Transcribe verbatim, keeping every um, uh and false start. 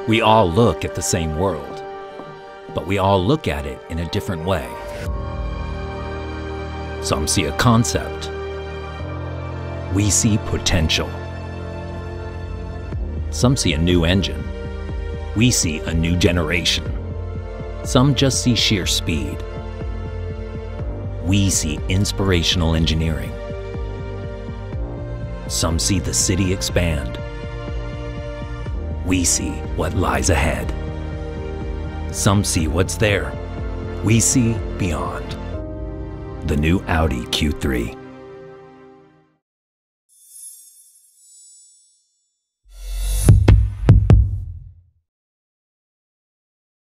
We all look at the same world, but we all look at it in a different way. Some see a concept. We see potential. Some see a new engine. We see a new generation. Some just see sheer speed. We see inspirational engineering. Some see the city expand. We see what lies ahead. Some see what's there. We see beyond. The new Audi Q three.